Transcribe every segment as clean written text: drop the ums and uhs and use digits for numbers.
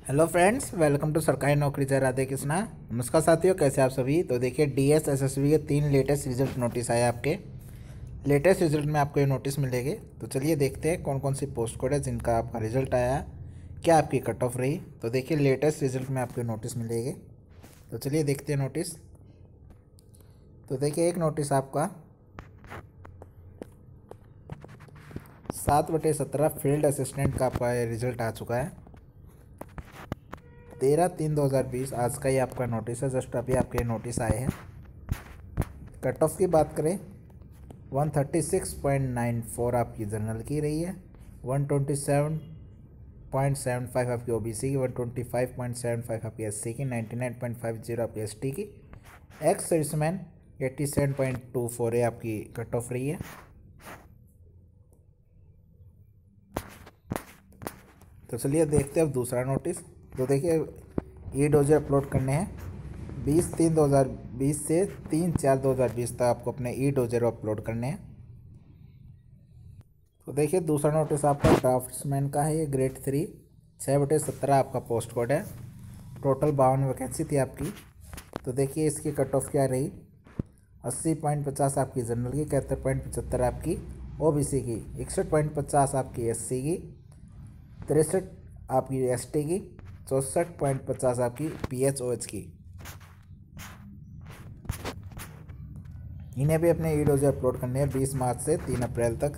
Hello friends, welcome to सरकारी नौकरी जय राधे कृष्णा। नमस्कार साथियों, कैसे आप सभी। तो देखिए डीएस एसएसबी के 3 लेटेस्ट रिजल्ट नोटिस आए आपके। लेटेस्ट रिजल्ट में आपको ये नोटिस मिलेंगे। तो चलिए देखते हैं कौन कौन सी पोस्ट कोड है जिनका आपका रिजल्ट आया, क्या आपकी कट ऑफ रही। तो देखिए लेटेस्ट रिजल्ट में आपको नोटिस मिलेंगे। तो चलिए देखते हैं नोटिस। तो देखिए एक नोटिस आपका 7/17 फील्ड असिस्टेंट का आपका रिजल्ट आ चुका है। 13/3/2020 आज का ही आपका नोटिस है। जस्ट अभी आपके नोटिस आए हैं। कट ऑफ की बात करें 136.94 आपकी जनरल की रही है, 127.75 आपकी ओबीसी की, 125.75 आपकी एससी की, 99.50 आपकी एसटी की। एक्स सर्विसमैन 87.24 है आपकी कट ऑफ रही है। तो चलिए देखते हैं अब दूसरा नोटिस। तो देखिए ई डोजर अपलोड करने हैं 20/3/2020 से 3/4/2020 तक आपको अपने ई डोजर अपलोड करने हैं। तो देखिए दूसरा नोटिस आपका ड्राफ्ट्समैन का है, ये ग्रेड 3 6/17 आपका पोस्ट कोड है। टोटल 52 वैकेंसी थी आपकी। तो देखिए इसकी कट ऑफ क्या रही, 80.50 आपकी जनरल की, 71.75 आपकी ओबीसी की, 61.50 आपकी एससी की, 63 आपकी एसटी की, 64.50 आपकी पीएचओएच की। इन्हें भी अपने ई डोजर अपलोड करने हैं 20 मार्च से 3 अप्रैल तक।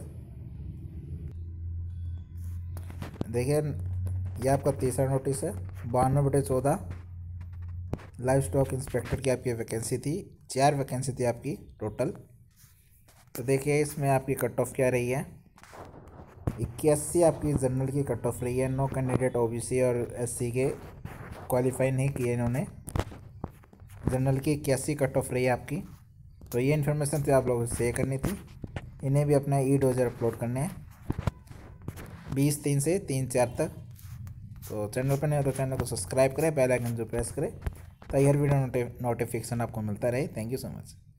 देखिए ये आपका तीसरा नोटिस है। 92/14 लाइव स्टॉक इंस्पेक्टर की आपकी वैकेंसी थी, 4 वैकेंसी थी आपकी टोटल। तो देखिए इसमें आपकी कट ऑफ क्या रही है, 81 आपकी जनरल की कट ऑफ रही है। नो कैंडिडेट ओबीसी और एससी के क्वालिफाई नहीं किए इन्होंने। जनरल की 81 कट ऑफ रही है आपकी। तो ये इन्फॉर्मेशन तो आप लोगों से शेयर करनी थी। इन्हें भी अपना ई डोजर अपलोड करने हैं 20/3 से 3/4 तक। तो चैनल पर नहीं हो तो चैनल को सब्सक्राइब करें, बेल आइकन जो प्रेस करें ताकि हर वीडियो नोटिफिकेशन आपको मिलता रहे। Thank you so much.